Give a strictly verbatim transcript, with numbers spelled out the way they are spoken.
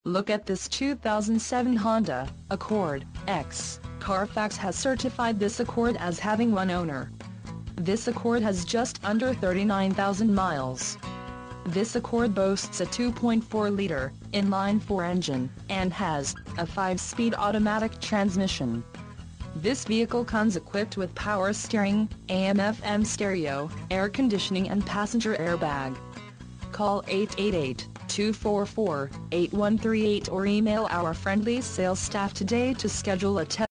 Look at this two thousand seven Honda Accord X. Carfax has certified this Accord as having one owner. This Accord has just under thirty-nine thousand miles. This Accord boasts a two point four liter inline-four engine, and has a five-speed automatic transmission. This vehicle comes equipped with power steering, A M F M stereo, air conditioning and passenger airbag. Call eight eight eight, two four four, eight one three eight or email our friendly sales staff today to schedule a test.